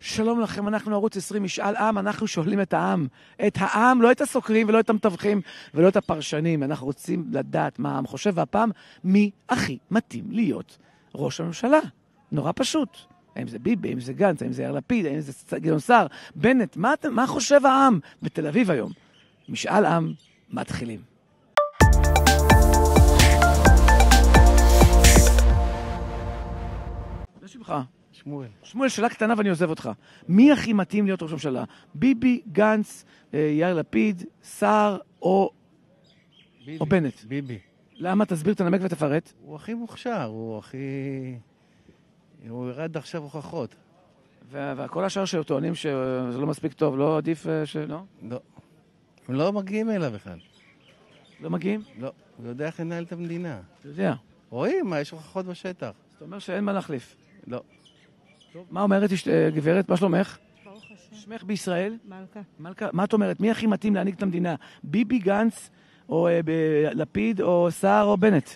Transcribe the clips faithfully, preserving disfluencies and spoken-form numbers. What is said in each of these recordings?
שלום לכם, אנחנו ערוץ עשרים משאל עם, אנחנו שואלים את העם. את העם, לא את הסוקרים ולא את המתווכים ולא את הפרשנים. אנחנו רוצים לדעת מה העם חושב, והפעם מי הכי מתאים להיות ראש הממשלה. נורא פשוט. האם זה ביבי, האם זה גנץ, האם זה יאיר לפיד, האם זה גדעון סער, בנט, מה, מה חושב העם בתל אביב היום? משאל עם, מתחילים. מה שמך? שמואל. שמואל, שאלה קטנה ואני עוזב אותך. מי הכי מתאים להיות ראש הממשלה? ביבי, גנץ, יאיר לפיד, סער או, ביבי, או בנט? ביבי. למה? תסביר, תנמק ותפרט. הוא הכי מוכשר, הוא הכי... הוא ירד עכשיו הוכחות. וכל השאר שטוענים שזה לא מספיק טוב, לא עדיף שלא? לא. הם לא מגיעים אליו בכלל. לא מגיעים? לא. הוא יודע איך לנהל את המדינה. אתה יודע. רואים, יש הוכחות בשטח. זאת אומרת שאין מה להחליף. לא. מה אומרת גברת? מה שלומך? ברוך השם. שמך בישראל? מלכה. מלכה, מה את אומרת? מי הכי מתאים להנהיג את המדינה? ביבי, גנץ, או אה, ב- לפיד, או סער, או בנט?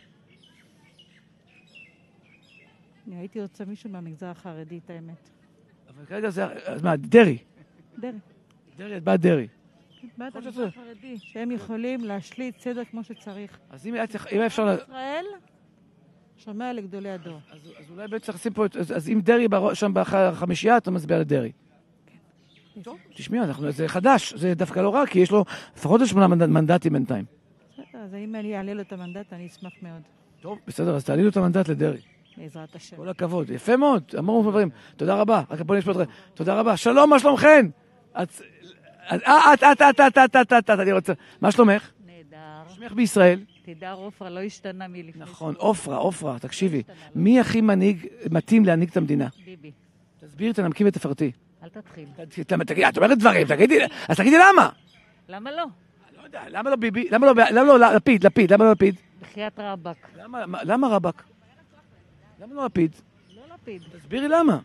אני הייתי רוצה מישהו מהמגזר החרדי, את האמת. אבל כרגע זה... אז מה, דרי? דרי. דרי, את באת דרי. בעד יכול המגזר להיות החרדי, שהם יכולים להשליט סדר כמו שצריך. אז אם, היה צריך- אם אפשר... לה- ישראל שומע לגדולי הדור. אז, אז אולי באמת צריך לשים פה... את- אז, אז אם דרי בראש- שם בחמישייה, אתה מצביע לדרי. טוב, תשמעי, אנחנו, זה חדש, זה דווקא לא רע, כי יש לו לפחות שמונה מנד- מנדטים בינתיים. בסדר, אז אם אני אעלה לו את המנדט, אני אשמח מאוד. טוב, בסדר, אז תעלי לו את המנדט לדרי. בעזרת השם. כל הכבוד, יפה מאוד, אמרו דברים. תודה רבה, רק בוא נשפוט. תודה רבה, שלום, מה שלומכן? את... אה, את, את, את, את, את, את, את, את, אני רוצה... מה שלומך? נהדר. שמך בישראל? תדע, עופרה לא השתנה מלפני. נכון, עופרה, עופרה, תקשיבי. מי הכי מנהיג, מתאים להנהיג את המדינה? ביבי, תסביר, תנמקי ותפרטי. אל תתחיל. תגידי, את אומרת דברים, תגידי, אז תגידי למה? למה לא? לא יודע, למה לא ביבי? למה לא, למה לא לפיד, לפיד, למה לא לפיד? בחיית רבק. למה, מה- למה רבק? למה לא לפיד? לא לפיד. תסבירי למה.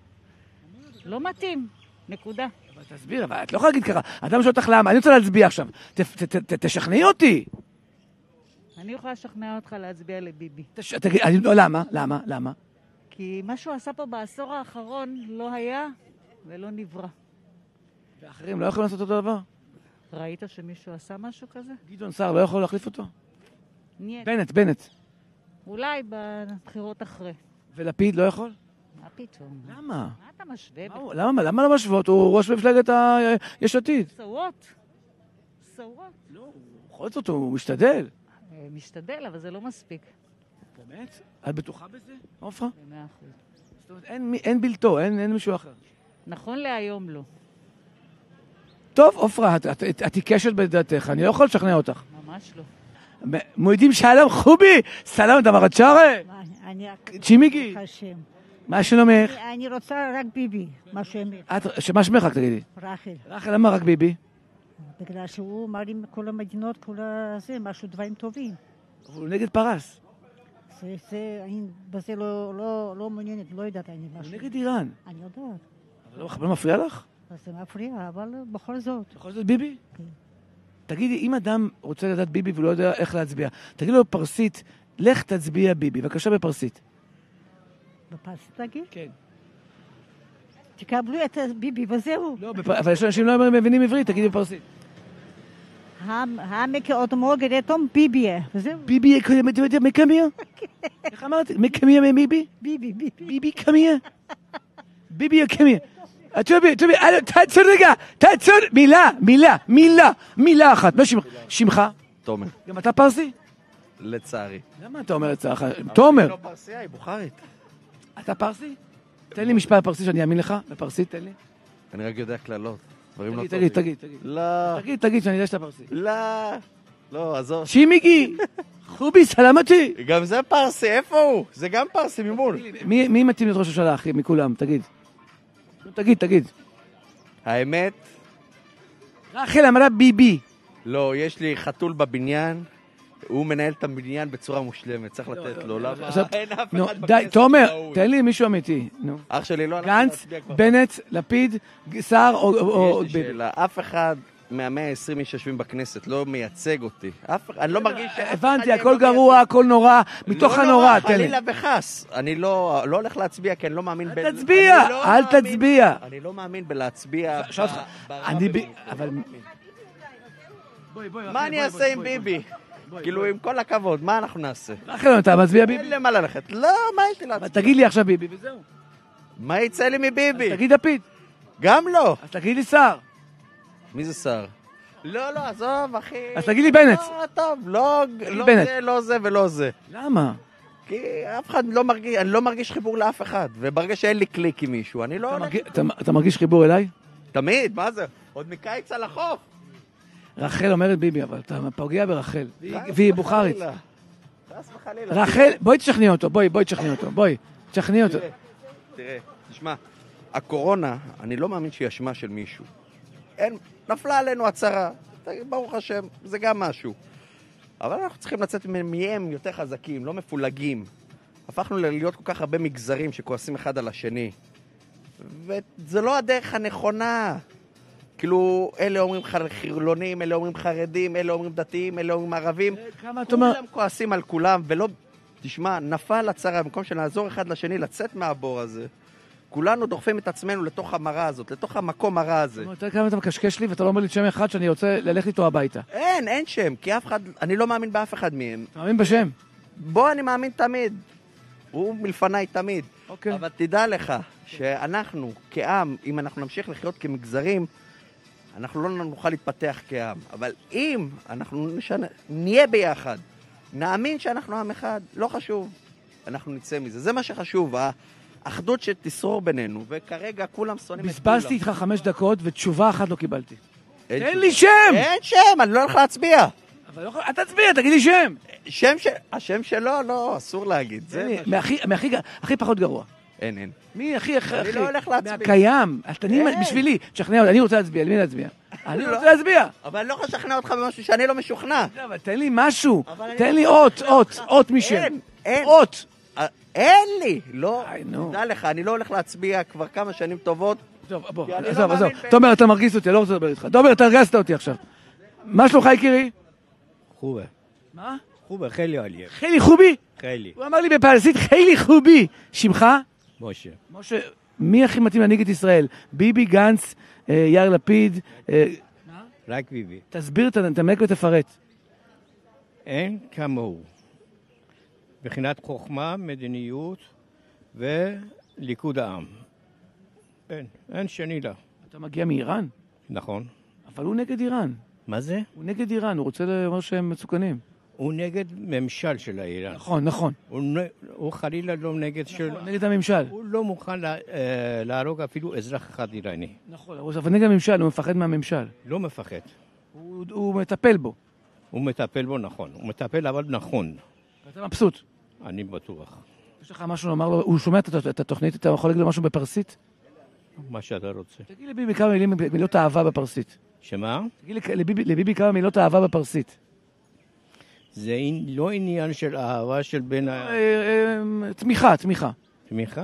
לא מתאים. נקודה. אבל תסביר, אבל את לא יכולה להגיד ככה. אדם שואל אותך למה, אני רוצה להצביע עכשיו. ת- ת- ת- תשכנעי אותי. אני יכולה לשכנע אותך להצביע לביבי. תש- תגיד, אני- לא, למה? למה? למה? כי מה שהוא עשה פה בעשור האחרון לא היה ולא נברא. ואחרים לא יכולים לעשות אותו דבר? ראית שמישהו עשה משהו כזה? גדעון סער לא יכול להחליף אותו? נהיה. בנט, בנט. אולי בבחירות אחרי. ולפיד לא יכול? מה פתאום? למה? מה אתה משווה? מה הוא- למה למה לא משוות? הוא ראש מפלגת ה- יש עתיד. סורות. סורות. לא, בכל זאת הוא משתדל. אה, משתדל, אבל זה לא מספיק. באמת? את בטוחה בזה, עופרה? במאה אחוז. זאת אומרת, אין מי- אין בלתו, אין אין מישהו אחר. נכון להיום לא. טוב, עופרה, את- את את עיקשת בדעתך, אני לא יכול לשכנע אותך. ממש לא. מועדים שלום, חובי! סלام, דבר הצ'ארה! אני צ'ימיגי! השם. מה שלומך? אני רוצה רק ביבי, מה שהם... את, שמה שמך רק תגידי? רחל. רחל, למה רק ביבי? בגלל שהוא מרים כל המדינות, כל הזה, משהו דברים טובים. הוא נגד פרס. זה, זה, אני בזה לא, לא, לא מעוניינת, לא יודעת אני הוא משהו. נגד איראן. אני יודעת, אבל לא- לא מפריע לך? אז זה מפריע, אבל בכל זאת. בכל זאת ביבי? כן. תגידי, אם אדם רוצה לדעת ביבי ולא יודע איך להצביע, תגידי לו בפרסית, לך תצביע ביבי. בבקשה בפרסית. בפרסית תגיד? כן. תקבלו את ביבי וזהו. לא, בפ... אבל יש אנשים לא מבינים עברית, תגידי בפרסית. העמק עוד מוגד אתום ביבי, וזהו. ביבי, מקמיה? איך אמרתי? מקמיה מביבי? ביבי, ביבי. ביבי קמיה? ביבי קמיה. תובי, תובי, תעצור רגע, תעצור, מילה, מילה, מילה, מילה אחת. מה שמך? שמך? תומר. גם אתה פרסי? לצערי. למה אתה אומר את זה? תומר, לא פרסיה, היא בוכרית. אתה פרסי? תן לי משפט פרסי שאני אאמין לך, בפרסית תן לי. אני רק יודע כללות. דברים לא תגיד, טובים. תגיד, תגיד, תגיד. לא. תגיד, תגיד, שאני יודע שאתה פרסי. לא. לא, עזוב. שימיגי, חובי, סלמתי. גם זה פרסי, איפה הוא? זה גם פרסי ממול. מי מי מתאים להיות ראש הממשלה, אחי, מכולם? תגיד. נו, תגיד, תגיד. האמת, רחל אמרה ביבי. לא, יש לי חתול בבניין, הוא מנהל את הבניין בצורה מושלמת, צריך לתת לו. למה? עכשיו, אין אף נו, אחד די, בכנסת תומר, ראוי. תן לי מישהו אמיתי. נו. אח שלי לא הלך גנץ, להצביע כבר. בנט, לפיד, סער או- או... או- יש לי שאלה, אף אחד מה-מאה ועשרים איש שיושבים בכנסת, לא מייצג אותי. אף, אני לא מרגיש... הבנתי, הכל גרוע, הכל נורא, מתוך הנורא, תן לי. חלילה וחס. אני לא לא הולך להצביע, כי אני לא מאמין... אל תצביע, אל תצביע. אני לא מאמין בלהצביע... אני ב... אבל... מה אני אעשה עם ביבי? כאילו, עם כל הכבוד, מה אנחנו נעשה? רחל, אתה מצביע ביבי? אין למה ללכת. לא, מה יש לי להצביע? תגיד לי עכשיו ביבי, וזהו. מה יצא לי מביבי? תגיד לפיד. גם לא. אז תגיד לי שר. מי זה שר? לא, לא, עזוב, אחי. אז תגיד לי בנט. לא, טוב, לא לא בנט. זה, לא זה ולא זה. למה? כי אף אחד לא מרגיש, אני לא מרגיש חיבור לאף אחד. וברגע שאין לי קליק עם מישהו, אני לא... אתה הולך- מרגיש- אתה- אתה מרגיש חיבור אליי? תמיד, מה זה? עוד מקיץ על החוף. רחל אומרת ביבי, אבל אתה פוגע ברחל. והיא- חס והיא בוכרית. וחלילה. חס וחלילה. רחל, בואי תשכנעי אותו, בואי, בואי תשכנעי אותו, בואי, תשכנעי אותו. תראה, תראה, תשמע, הקורונה, אני לא מאמין שהיא אשמה של מישהו. אין, נפלה עלינו הצהרה, ברוך השם, זה גם משהו. אבל אנחנו צריכים לצאת מהם יותר חזקים, לא מפולגים. הפכנו להיות כל כך הרבה מגזרים שכועסים אחד על השני. וזה לא הדרך הנכונה. כאילו, אלה אומרים חילונים, אלה אומרים חרדים, אלה אומרים דתיים, אלה אומרים ערבים. כמה אתה אומר... כולם כועסים על כולם, ולא... תשמע, נפל הצרה, במקום שנעזור אחד לשני לצאת מהבור הזה. כולנו דוחפים את עצמנו לתוך המראה הזאת, לתוך המקום הרע הזה. אתה יודע כמה אתה מקשקש לי ואתה לא אומר לי שם אחד שאני רוצה ללכת איתו הביתה. אין, אין שם, כי אף אחד, אני לא מאמין באף אחד מהם. אתה מאמין בשם? בוא, אני מאמין תמיד. הוא מלפניי תמיד. אוקיי. אבל תדע לך שאנחנו, כעם, אם אנחנו נמשיך לחיות כמגזרים, אנחנו לא נוכל להתפתח כעם. אבל אם אנחנו נשנה, נהיה ביחד, נאמין שאנחנו עם אחד, לא חשוב. אנחנו נצא מזה. זה מה שחשוב, האחדות שתשרור בינינו, וכרגע כולם שונאים את כולם. בזבזתי איתך חמש דקות ותשובה אחת לא קיבלתי. אין תן תשובה. לי שם! אין שם, אני לא הולך להצביע. אבל לא יכול- אל תצביע, תגיד לי שם! שם ש... השם שלו, לא, אסור להגיד. זה מה ש- מהכי- מהכי ג- הכי פחות גרוע. אין, אין. מי הכי הכי... אני הכי- לא הולך להצביע. מהקיים. אז תני אין. בשבילי, תשכנע אותי, אני רוצה להצביע, למי להצביע? אני לא. רוצה להצביע! אבל אני לא יכול לשכנע אותך במשהו שאני לא משוכנע. לא, אבל תן לי משהו, אבל אני תן לא לי יכול אות, לשכנע אות, אותך. אות משם. אין, אין. אות! אה, אין לי. לא, די, נו. תדע לך, אני לא הולך להצביע כבר כמה שנים טובות. טוב, בוא, כי אני לא עזוב, עזוב. מאמין ב- תומר, אתה מרגיז אותי, אני לא רוצה לדבר איתך. תומר, אתה הרגזת אותי עכשיו. מה שלומך, יקירי? خوبه מה? خوبه خیلی عالیه חיילי חובי? خیلی הוא אמר לי בפרסית, חיילי חובי. שמך? باشه משה, מי הכי מתאים להנהיג את ישראל? ביבי, גנץ, אה, יאיר לפיד? אה, רק ביבי תסביר, ת- תנמק ותפרט. אין כמוהו מבחינת חוכמה, מדיניות וליכוד העם. אין, אין שני לה. אתה מגיע מאיראן? נכון. אבל הוא נגד איראן. מה זה? הוא נגד איראן, הוא רוצה לומר שהם מסוכנים. הוא נגד ממשל של האיראן. נכון, נכון. הוא, נ- הוא חלילה לא נגד של... נגד הממשל. הוא לא מוכן לה, אה, להרוג אפילו אזרח אחד איראני. נכון, אבל נגד הממשל, הוא מפחד מהממשל. לא מפחד. הוא הוא מטפל בו. הוא מטפל בו נכון. הוא מטפל אבל נכון. אתה מבסוט. אני בטוח. יש לך משהו לומר לו? הוא שומע את הת- את התוכנית, אתה יכול להגיד לו משהו בפרסית? מה שאתה רוצה. תגיד לביבי כמה מילים, מילות אהבה בפרסית. שמה? תגיד לי- לביבי, לביבי כמה מילות אהבה בפרסית. זה אין- לא עניין של אהבה של בין אה, אה, תמיכה, תמיכה. התמיכה.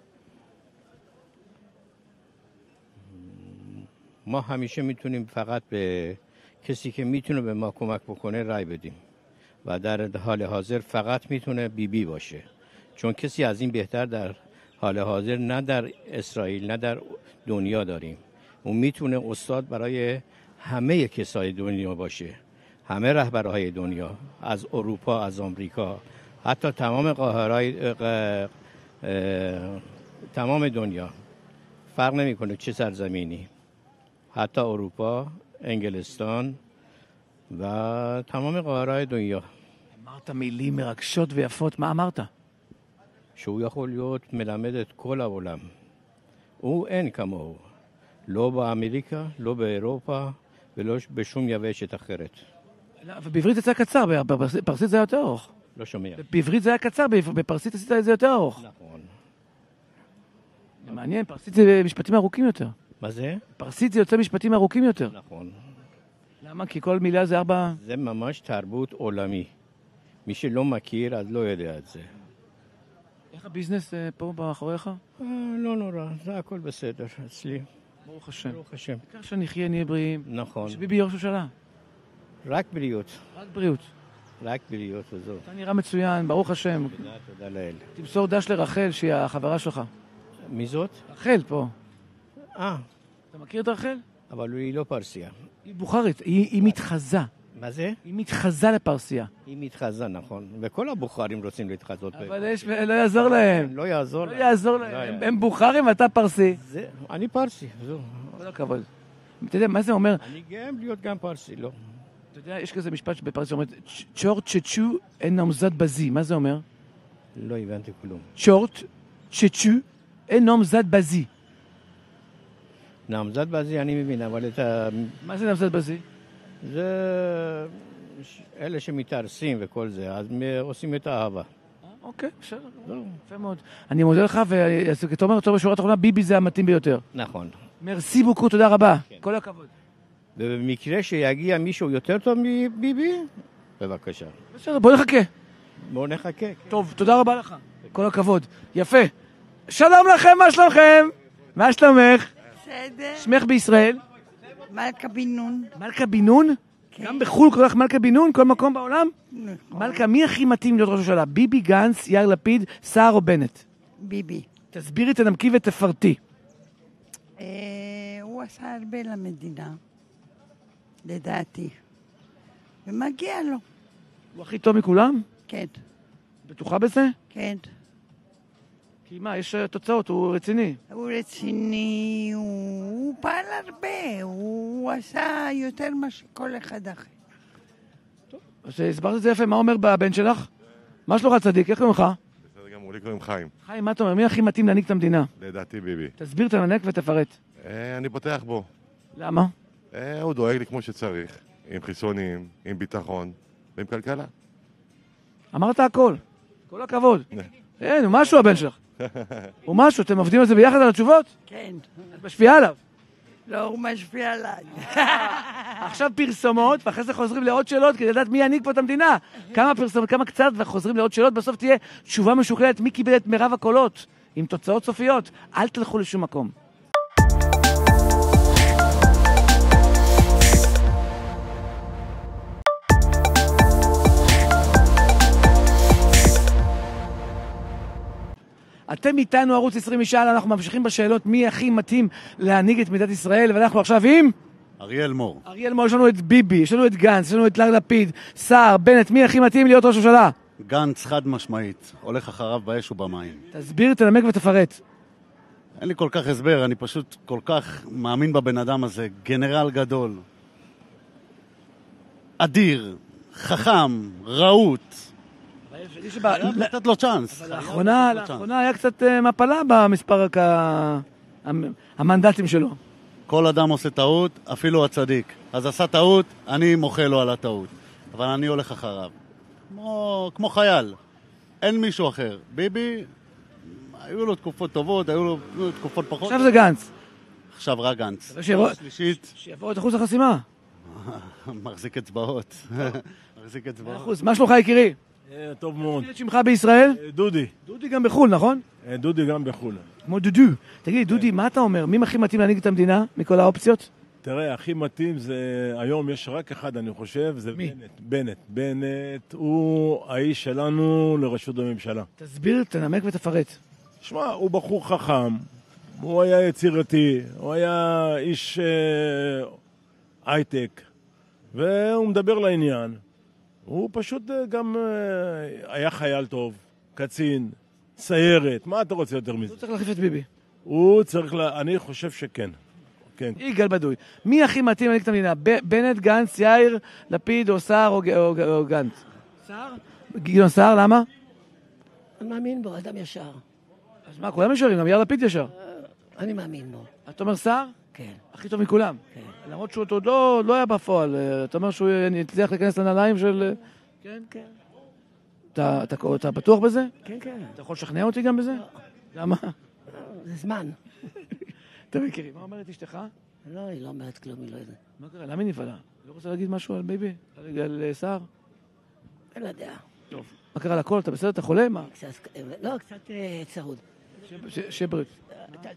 ما همیشه میتونیم فقط به کسی که میتونه به ما کمک بکنه رای بدیم و در حال حاضر فقط میتونه بی بی باشه چون کسی از این بهتر در حال حاضر نه در اسرائیل نه در دنیا داریم اون میتونه استاد برای همه کسای دنیا باشه همه رهبرهای دنیا از اروپا از آمریکا حتی تمام قاهرهای ق- اه، تمام دنیا فرق نمیکنه چه سرزمینی حتی اروپا انگلستان و تمام قاهرهای دنیا אמרת מילים מרגשות ויפות, מה אמרת? שהוא יכול להיות מלמד את כל העולם. הוא אין כמוהו. לא באמריקה, לא באירופה ולא בשום יבשת אחרת. לא, אבל בעברית יצא קצר, בפרסית בפרסית זה היה יותר ארוך. לא שומע. בעברית זה היה קצר, בעב- בפרסית עשית את זה יותר ארוך. נכון. זה מעניין, פרסית זה משפטים ארוכים יותר. מה זה? פרסית זה יוצא משפטים ארוכים יותר. נכון. למה? כי כל מילה זה ארבע... זה ממש תרבות עולמי. מי שלא מכיר אז לא יודע את זה. איך הביזנס אה, פה מאחוריך? אה, לא נורא, זה הכל בסדר אצלי. ברוך השם. ברוך השם. בעיקר שנחיה, נהיה בריאים. נכון. שביבי יהיה ראש ממשלה. רק בריאות. רק בריאות. רק בריאות וזהו. אתה נראה מצוין, ברוך השם. תודה, תודה לאל. תמסור דש לרחל, שהיא החברה שלך. מי זאת? רחל פה. אה, אתה מכיר את רחל? אבל היא לא פרסיה. היא בוכרית, היא, היא מתחזה. מה זה? היא מתחזה לפרסיה. היא מתחזה, נכון. וכל הבוכרים רוצים להתחזות. אבל יש, לא יעזור להם. לא יעזור לא להם. יעזור לא להם. יעזור. הם- הם בוכרים ואתה פרסי. זה, אני פרסי, זהו. כל הכבוד. אתה יודע, מה זה אומר? אני גאה להיות גם פרסי, לא. אתה יודע, יש כזה משפט בפרסית שאומר, צ'ורט צ'צ'ו אין נמזד בזי. מה זה אומר? לא הבנתי כלום. צ'ורט צ'צ'ו אין נמזד בזי. נעמזת בזה אני מבין, אבל את ה... מה זה נמזד בזי? זה... אלה שמתארסים וכל זה, אז מ- עושים את האהבה. אוקיי, בסדר. זהו. יפה מאוד. אני מודה לך, ואתה אומר, טוב, בשורה התחתונה, ביבי זה המתאים ביותר. נכון. מרסי בוקו, תודה רבה. כל הכבוד. ובמקרה שיגיע מישהו יותר טוב מביבי, בבקשה. בסדר, בוא נחכה. בואו נחכה. טוב, תודה רבה לך. כל הכבוד. יפה. שלום לכם, מה שלומכם? מה שלומך? בסדר. שמך בישראל? מלכה בן נון. מלכה בן נון? גם בחו"ל קוראים לך מלכה בן נון? כל מקום בעולם? מלכה, מי הכי מתאים להיות ראש הממשלה? ביבי, גנץ, יאיר לפיד, סער או בנט? ביבי. תסבירי, תנמקי ותפרטי. אה, הוא עשה הרבה למדינה, לדעתי. ומגיע לו. הוא הכי טוב מכולם? כן, בטוחה בזה? כן. כי מה, יש אה, תוצאות, הוא רציני. הוא רציני, הוא, הוא פעל הרבה, הוא עשה יותר מה שכל אחד אחר. אז הסברת את זה יפה, מה אומר הבן שלך? מה שלומך צדיק, איך קוראים לך? בסדר גמור, לי קוראים חיים. חיים, מה אתה אומר? מי הכי מתאים להנהיג את המדינה? לדעתי ביבי. תסביר, תנמק ותפרט. אה, אני פותח בו. למה? אה, הוא דואג לי כמו שצריך, עם חיסונים, עם ביטחון ועם כלכלה. אמרת הכל. כל הכבוד. אין, הוא משהו הבן שלך. הוא משהו, אתם עובדים על זה ביחד על התשובות? כן. את משפיעה עליו. לא, הוא משפיע עליי. עכשיו פרסומות, ואחרי זה חוזרים לעוד שאלות, כדי לדעת מי ינהיג פה את המדינה. כמה פרסומות, כמה קצת, וחוזרים לעוד שאלות, בסוף תהיה תשובה משוכללת, מי קיבל את מירב הקולות, עם תוצאות סופיות. אל תלכו לשום מקום. אתם איתנו, ערוץ עשרים משאל, אנחנו ממשיכים בשאלות מי הכי מתאים להנהיג את מדינת ישראל, ואנחנו עכשיו עם... אריאל מור. אריאל מור, יש לנו את ביבי, יש לנו את גנץ, יש לנו את יאיר לפיד, סער, בנט, מי הכי מתאים להיות ראש ממשלה? גנץ חד משמעית, הולך אחריו באש ובמים. תסביר, תנמק ותפרט. אין לי כל כך הסבר, אני פשוט כל כך מאמין בבן אדם הזה, גנרל גדול, אדיר, חכם, רהוט. חייב לתת לו צ'אנס. לאחרונה, לאחרונה היה קצת אה, מפלה במספר הכ- המ- המנדטים שלו. כל אדם עושה טעות, אפילו הצדיק. אז עשה טעות, אני מוחה לו על הטעות. אבל אני הולך אחריו. כמו, כמו חייל. אין מישהו אחר. ביבי, היו לו תקופות טובות, היו לו תקופות פחות. עכשיו זה גנץ. עכשיו רק גנץ. שיבוא- שלישית, שיבוא את אחוז החסימה. מחזיק אצבעות. מחזיק אצבעות. אחוז. מה שלומך יקירי? אה, טוב מאוד. תגיד את שמך בישראל? אה, דודי. דודי גם בחו"ל, נכון? אה, דודי גם בחו"ל. כמו דודו. תגיד, דודי, מה אתה אומר? מי הכי מתאים להנהיג את המדינה מכל האופציות? תראה, הכי מתאים זה, היום יש רק אחד, אני חושב, זה מי? בנט. בנט. בנט הוא האיש שלנו לראשות הממשלה. תסביר, תנמק ותפרט. שמע, הוא בחור חכם, הוא היה יצירתי, הוא היה איש אה, הייטק, והוא מדבר לעניין. הוא פשוט אה, גם אה, היה חייל טוב, קצין, סיירת, מה אתה רוצה יותר מזה? הוא צריך להחליף את ביבי. הוא צריך, לה... אני חושב שכן. כן. יגאל בדוי. מי הכי מתאים להנהיג את המדינה? ב- בנט, גנץ, יאיר, לפיד או סער או, ג- או, ג- או גנץ? סער? גדעון סער, למה? אני מאמין בו, אדם ישר. אז מה, כולם ישרים, גם יאיר לפיד ישר. אני מאמין בו. אתה אומר סער? כן, הכי טוב מכולם. כן. למרות שהוא עוד לא, לא היה בפועל. אה, אתה אומר שהוא יצליח להיכנס לנעליים של... אה, כן, כן. אתה, אתה, אתה בטוח בזה? כן, כן. אתה יכול לשכנע אותי גם בזה? למה? זה זמן. טוב, יקירי, מה אומרת אשתך? לא, היא לא אומרת כלום, היא לא יודעת. מה קרה? למה היא נפעלה? לא רוצה להגיד משהו על ביבי? על, על אה, סער? אין לה דעה. טוב. מה קרה לכל? אתה בסדר? אתה חולה? מה? קצת, לא, קצת אה, צרוד. ש- ש- שבריאות.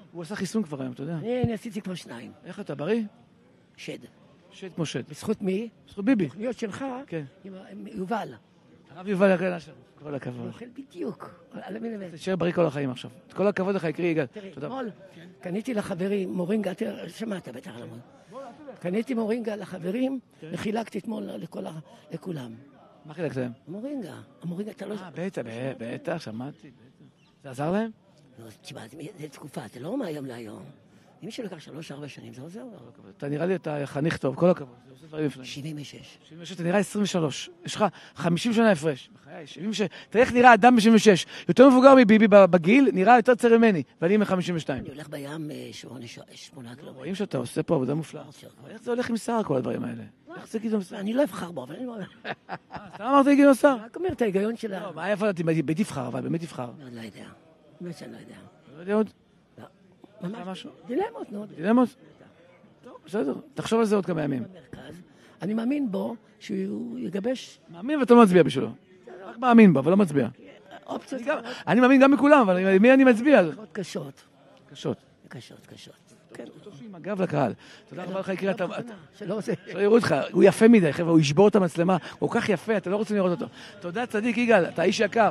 הוא עשה חיסון כבר היום, אתה יודע. אני אני עשיתי כבר שניים. איך אתה, בריא? שד. שד כמו שד. בזכות מי? בזכות ביבי. תוכניות שלך, כן. עם ה- עם יובל. הרב יובל יקרא שם. כל הוא הכבוד. אוכל בדיוק. על המילימטר. תשאר בריא כל החיים עכשיו. כל הכבוד לך, יקרי יגאל. תראי, תודה. אתמול קניתי לחברים מורינגה, תראה, שמעת בטח על המון. קניתי מורינגה לחברים וחילקתי אתמול לכל ה- לכולם. מה חילקת להם? מורינגה, המורינגה אתה לא... אה, בטח, בטח, שמעתי. זה עזר להם? לא, תשמע, זה זה תקופה, זה לא מהיום להיום. אם מישהו לקח שלוש, ארבע שנים, זה עוזר לו. אתה נראה לי, אתה חניך טוב, כל הכבוד. זה עושה דברים נפלאים. שבעים ושש. שבעים ושש, אתה נראה עשרים ושלוש. יש לך חמישים שנה הפרש. בחיי, שבעים ושש. תראה איך נראה אדם ב-שבעים ושש. יותר מבוגר מביבי בגיל, נראה יותר צעיר ממני. ואני מ-חמישים ושתיים. אני הולך בים אה, שמונה ש- שמונה קילומטר. רואים שאתה עושה פה עבודה מופלאה. איך זה הולך עם שר, כל הדברים האלה? איך זה גדעון סער? אני לא אבחר בו, אבל אני לא... סתם אמרת לי גדעון סער? רק אומר את ההיגיון של ה... לא, מה איפה אתה באמת תבחר, אבל באמת תבחר. אני עוד לא יודע. באמת שאני לא יודע. לא יודע עוד? ממש משהו? דילמות, נו. דילמות? טוב, בסדר. תחשוב על זה עוד כמה ימים. במרכז. אני מאמין בו שהוא יגבש מאמין ואתה לא מצביע בשבילו. רק מאמין בו, אבל לא מצביע. אופציות אני גם- אני מאמין גם בכולם, אבל למי אני מצביע? מאוד קשות. קשות. קשות, קשות. כן. עם הגב לקהל. תודה רבה לך, יקרה. אתה- שלא זה... שלא יראו אותך, הוא יפה מדי, חבר'ה, הוא ישבור את המצלמה, הוא כל כך יפה, אתה לא רוצה לראות אותו. תודה, צדיק, יגאל, אתה איש יקר.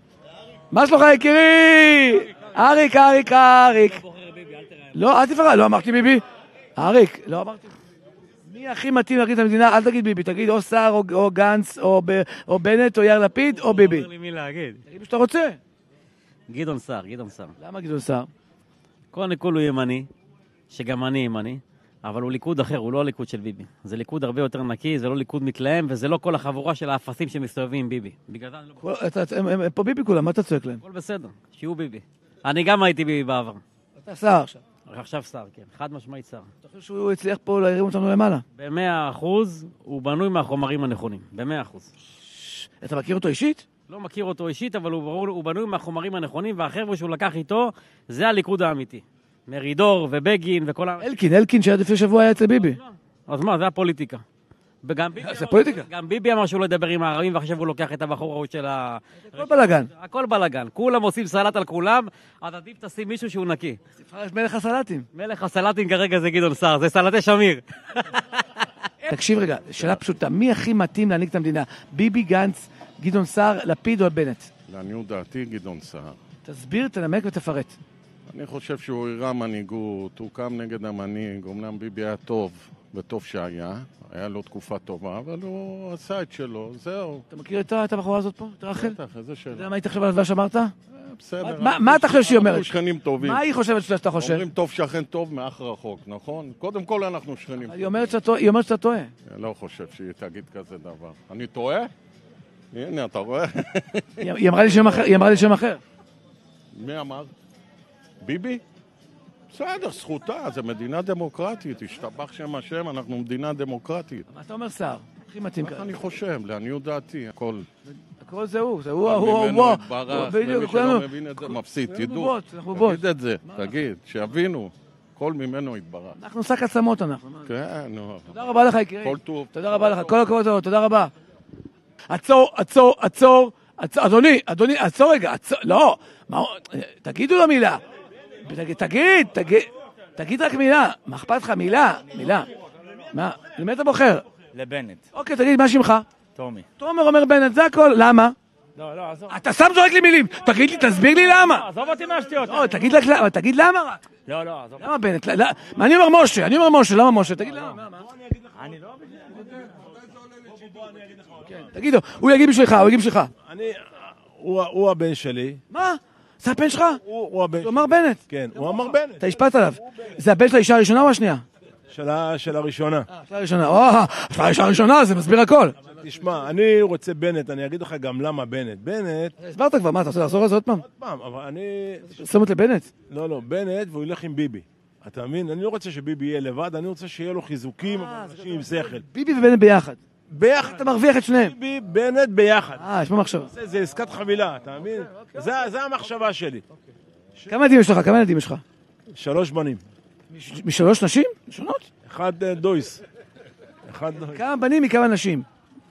מה שלומך, יקירי? אריק, אריק, אריק. לא, אל תפרע, לא אמרתי ביבי. אריק, לא אמרתי. מי הכי מתאים להגיד את המדינה? אל תגיד ביבי, תגיד או סער, או- או גנץ, או ב- או בנט, או יאיר לפיד, או ביבי. אומר לי מי להגיד. תגיד מה שאתה רוצה. גדעון סער, גדעון סער. למה גדעון סער? קודם כל הוא ימני, שגם אני ימני, אבל הוא ליכוד אחר, הוא לא הליכוד של ביבי. זה ליכוד הרבה יותר נקי, זה לא ליכוד מתלהם, וזה לא כל החבורה של האפסים שמסתובבים עם ביבי. בגלל זה אני לא... כל- אתה- הם- הם- הם פה ביבי כולם, מה אתה צועק להם? הכל בסדר, שיהיו ביבי. אני גם הייתי ביבי בעבר. אתה סער עכשיו. עכשיו שר, כן. חד משמעית שר. אתה חושב שהוא הצליח פה להרים אותנו למעלה? במאה אחוז הוא בנוי מהחומרים הנכונים. במאה אחוז. אתה מכיר אותו אישית? לא מכיר אותו אישית, אבל הוא, ברור, הוא בנוי מהחומרים הנכונים, והחבר'ה שהוא לקח איתו, זה הליכוד האמיתי. מרידור ובגין וכל ה... אלקין, אלקין שעד לפני שבוע היה אצל ביבי. אז מה, זה הפוליטיקה. וגם ביבי, זה פוליטיקה. גם ביבי אמר שהוא לא ידבר עם הערבים, ועכשיו הוא לוקח את הבחור ההוא של ה... הכל בלאגן. הכל בלאגן. כולם עושים סלט על כולם, אז עדיף תשים מישהו שהוא נקי. תבחר את מלך הסלטים. מלך הסלטים כרגע זה גדעון סער, זה סלטי שמיר. תקשיב רגע, שאלה פשוטה, מי הכי מתאים להנהיג את המדינה? ביבי, גנץ, גדעון סער, לפיד או בנט? לעניות דעתי, גדעון סער. תסביר, תנמק ותפרט. אני חושב שהוא הראה מנהיגות, הוא קם נגד המנהיג, אומנם ביבי היה טוב, וטוב שהיה, היה לו תקופה טובה, אבל הוא עשה את שלו, זהו. אתה מכיר את ה- את הבחורה הזאת פה? את רחל? בטח, איזה אתה שאלה. יודע מה היא תחשב על הדבר שאמרת? בסדר. מה- אנחנו- מה אתה חושב שהיא אומרת? אנחנו שכנים טובים. מה היא חושבת שאתה חושב? אומרים טוב שכן טוב מאח רחוק, נכון? קודם כל אנחנו שכנים. היא אומרת שאתה טועה- היא אומרת שאתה טועה. אני לא חושב שהיא תגיד כזה דבר. אני טועה? הנה, אתה רואה? היא היא אמרה לי שם אחר, היא אמרה לי שם אחר. מי אמר? ביבי? בסדר, זכותה, זה מדינה דמוקרטית, השתבח שם השם, אנחנו מדינה דמוקרטית. מה אתה אומר סער? הכי מתאים ככה ככה. אני חושב, לעניות דעתי, הכל. הכל זה הוא, זה הוא, אחד הוא, הוא, ממנו הוא. יתברך, בדיוק, ומי כולנו- שלא מבין את זה מפסיד, כולנו תדעו. בובות, אנחנו בובות. תגיד את זה, תגיד, שיבינו, כל ממנו יתברך. אנחנו שק עצמות אנחנו. כן, נו. תודה רבה לך, יקירי. כל טוב. תודה רבה לך, כל הכבוד, לו, תודה רבה. עצור, עצור, עצור, עצור, אדוני, אדוני, עצור רגע, עצור, לא, מה, תגידו לו מילה. תגיד, תגיד, תגיד, תגיד רק מילה, מה אכפת לך? מילה, מילה. מה, למי אתה בוחר? לבנט. אוקיי, תגיד, מה שמך? טומי. תומר אומר בנט, זה הכל, למה? לא, לא, עזוב. אתה סתם זורק לי מילים, תגיד לי, תסביר לי למה. עזוב אותי מהשטויות. לא, תגיד רק למה, תגיד למה רק. לא, לא, עזוב. למה בנט? לא, מה, אני אומר משה, אני אומר משה, למה משה? תגיד למה. אני לא... תגידו, הוא יגיד בשבילך, הוא יגיד בשבילך. אני, הוא, הוא הבן שלי. מה? זה הבן שלך? הוא, הוא הבן הוא אמר בנט. כן, הוא אמר בנט. אתה השפעת עליו. זה הבן של האישה הראשונה או השנייה? של, ה- של הראשונה. של הראשונה. או, של האישה הראשונה, זה מסביר הכל. תשמע, אני רוצה בנט, אני אגיד לך גם למה בנט. בנט... הסברת כבר, מה, אתה רוצה לחזור על זה עוד פעם? עוד פעם, אבל אני... פרסומת לבנט? לא, לא, בנט והוא ילך עם ביבי. אתה מבין? אני לא רוצה שביבי יהיה לבד, אני רוצה שיהיה לו חיזוקים, אבל אנשים עם שכל. ביבי ובנט ביחד. ביחד. אתה מרוויח את שניהם. ביבי, בנט ביחד. אה, יש פה מחשבה. זה, זה עסקת חבילה, אתה מבין? זה, זה המחשבה שלי. כמה ילדים יש לך? כמה ילדים יש לך? שלוש בנים. משלוש נשים? שונות? אחד אה, דויס. אחד דויס. כמה בנים מכמה נשים?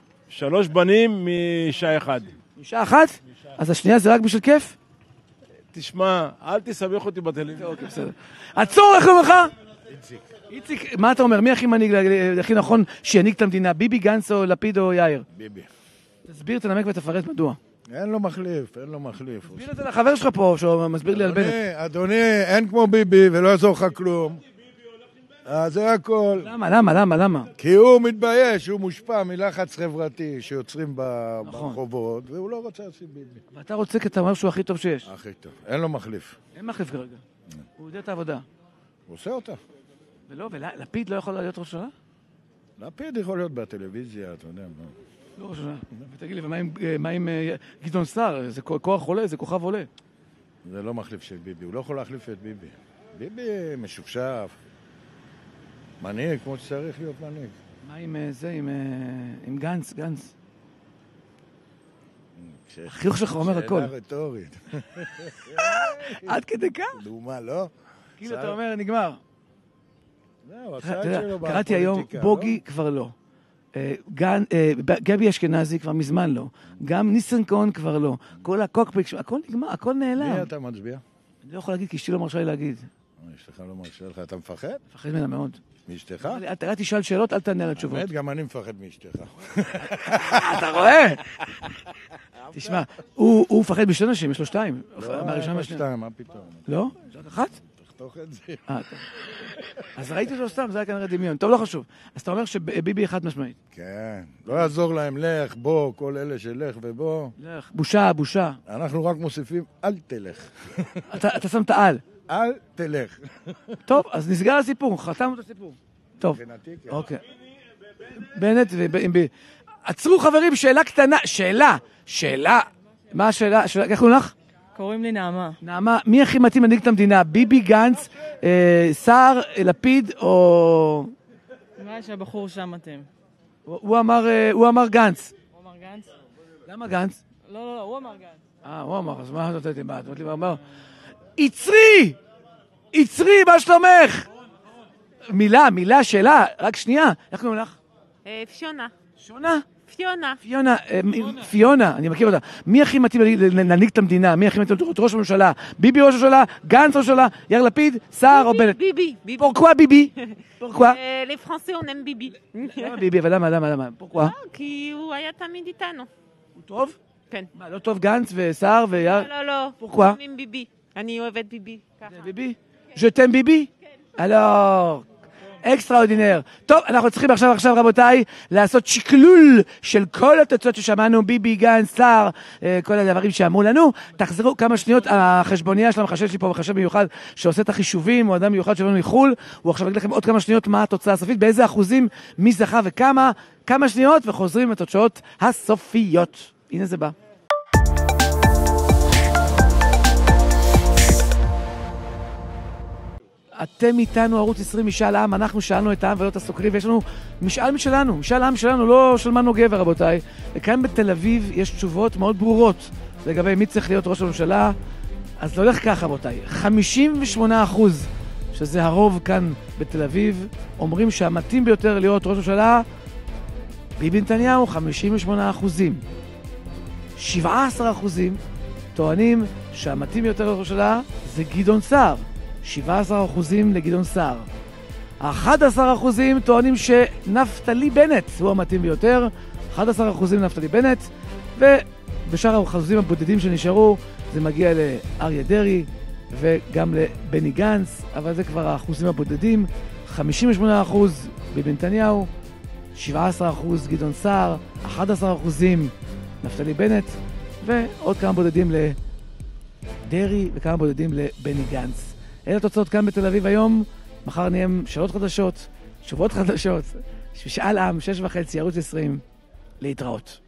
שלוש בנים מאישה אחד. אישה אחת? אז השנייה זה רק בשביל כיף? תשמע, אל תסבך אותי בטלוויזיה. אוקיי, בסדר. עצור, איך קוראים לך? איציק. איציק, מה אתה אומר? מי הכי מנהיג, הכי נכון שינהיג את המדינה? ביבי, גנץ או לפיד או יאיר? ביבי. תסביר, תנמק ותפרט מדוע. אין לו מחליף, אין לו מחליף. תסביר את זה לחבר שלך פה, שהוא מסביר לי על בנט. אדוני, אין כמו ביבי ולא יעזור לך כלום. אז זה הכל. למה, למה, למה, למה? כי הוא מתבייש, הוא מושפע מלחץ חברתי שיוצרים ברחובות, והוא לא רוצה לשים ביבי. ואתה רוצה כי אתה אומר שהוא הכי טוב שיש. הכי טוב. אין לו מחליף. אין מחליף כרגע. הוא יודע את העבודה. הוא עושה אותה. ולא, ולפיד לא יכול להיות ראש ממשלה? לפיד יכול להיות בטלוויזיה, אתה יודע מה. לא ראש ממשלה. ותגיד לי, ומה עם גדעון סער? זה כוח עולה, זה כוכב עולה. זה לא מחליף של ביבי, הוא לא יכול להחליף את ביבי. ביבי משופשף. מנהיג, כמו שצריך להיות מנהיג. מה עם זה, עם גנץ, גנץ? החיוך שלך אומר הכל. שאלה רטורית. עד כדי כך? דומה, לא? כאילו אתה אומר, נגמר. זהו, הצעד שלו בפוליטיקה. קראתי היום, בוגי כבר לא. גבי אשכנזי כבר מזמן לא. גם ניסנקורן כבר לא. כל הקוקפיק, הכל נגמר, הכל נעלם. מי אתה מצביע? אני לא יכול להגיד, כי אשתי לא מרשה לי להגיד. אשתך לא מרשה לך, אתה מפחד? מפחד ממנה מאוד. מאשתך? אל תשאל שאלות, אל תענה על התשובות. באמת, גם אני מפחד מאשתך. אתה רואה? תשמע, הוא מפחד בשתי נשים, יש לו שתיים. לא, יש לו שתיים, מה פתאום? לא? יש רק אחת? תחתוך את זה. אז ראיתי לו סתם, זה היה כנראה דמיון. טוב, לא חשוב. אז אתה אומר שביבי אחד משמעית. כן. לא יעזור להם, לך, בוא, כל אלה שלך ובוא. לך. בושה, בושה. אנחנו רק מוסיפים, אל תלך. אתה שם את העל. אל תלך. טוב, אז נסגר הסיפור, חתמנו את הסיפור. טוב, אוקיי. בנט וביבי. עצרו חברים, שאלה קטנה, שאלה, שאלה. מה השאלה? איך קוראים לך? קוראים לי נעמה. נעמה, מי הכי מתאים להנהיג את המדינה? ביבי, גנץ, סער, לפיד או... נראה שהבחור שם מתאים. הוא אמר גנץ. הוא אמר גנץ? למה גנץ? לא, לא, לא, הוא אמר גנץ. אה, הוא אמר, אז מה אתה נותנת לי? מה, אתה נותנת לי, הוא אמר... יצרי! יצרי, מה שלומך? מילה, מילה, שאלה, רק שנייה. איך קוראים לך? פיונה. שונה? פיונה. פיונה, פיונה, אני מכיר אותה. מי הכי מתאים להנהיג את המדינה? מי הכי מתאים להיות ראש הממשלה? ביבי ראש הממשלה? גנץ ראש הממשלה? יאיר לפיד? סער או בנט? ביבי. פורקווה ביבי? פורקווה? Les Français on aime ביבי. למה ביבי? אבל למה, למה, למה? פורקווה? כי הוא היה תמיד איתנו. הוא טוב? כן. מה, לא טוב גנץ וסער ויאיר? לא, לא, לא. פורקווה? עם ביבי. אני אוהבת ביבי. ביבי? Je t'aime ביבי? alors, אקסטראורדינר. טוב, אנחנו צריכים עכשיו, עכשיו רבותיי, לעשות שקלול של כל התוצאות ששמענו, ביבי, גנץ, סער, כל הדברים שאמרו לנו. תחזרו כמה שניות, החשבוניה של המחשב שלי פה, מחשב מיוחד שעושה את החישובים, הוא אדם מיוחד שלנו מחול, הוא עכשיו יגיד לכם עוד כמה שניות מה התוצאה הסופית, באיזה אחוזים, מי זכה וכמה, כמה שניות, וחוזרים לתוצאות הסופיות. הנה זה בא. אתם איתנו, ערוץ עשרים, משאל עם, אנחנו שאלנו את העם ולא את הסוקרים, ויש לנו משאל משלנו, משאל עם שלנו, לא של מנו גבר, רבותיי. וכאן בתל אביב יש תשובות מאוד ברורות לגבי מי צריך להיות ראש הממשלה. אז זה הולך ככה, רבותיי. חמישים ושמונה אחוז, שזה הרוב כאן בתל אביב, אומרים שהמתאים ביותר להיות ראש הממשלה, ביבי נתניהו, חמישים ושמונה אחוזים. שבעה עשר אחוזים טוענים שהמתאים ביותר להיות ראש הממשלה זה גדעון סער. שבעה עשר אחוזים לגדעון סער. אחד עשר אחוזים טוענים שנפתלי בנט הוא המתאים ביותר. אחד עשר אחוזים נפתלי בנט. ובשאר האחוזים הבודדים שנשארו זה מגיע לאריה דרעי וגם לבני גנץ, אבל זה כבר האחוזים הבודדים. חמישים ושמונה אחוז ביבי נתניהו, שבעה עשר אחוז גדעון סער, אחד עשר אחוזים נפתלי בנט, ועוד כמה בודדים לדרעי וכמה בודדים לבני גנץ. אלה התוצאות כאן בתל אביב היום. מחר נהיה שאלות חדשות, תשובות חדשות. שאל עם, שש וחצי, ערוץ עשרים, להתראות.